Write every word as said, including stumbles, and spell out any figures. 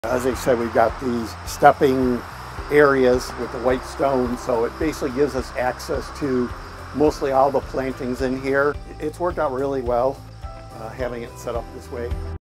As I said, we've got these stepping areas with the white stone, so it basically gives us access to mostly all the plantings in here. It's worked out really well, uh, having it set up this way.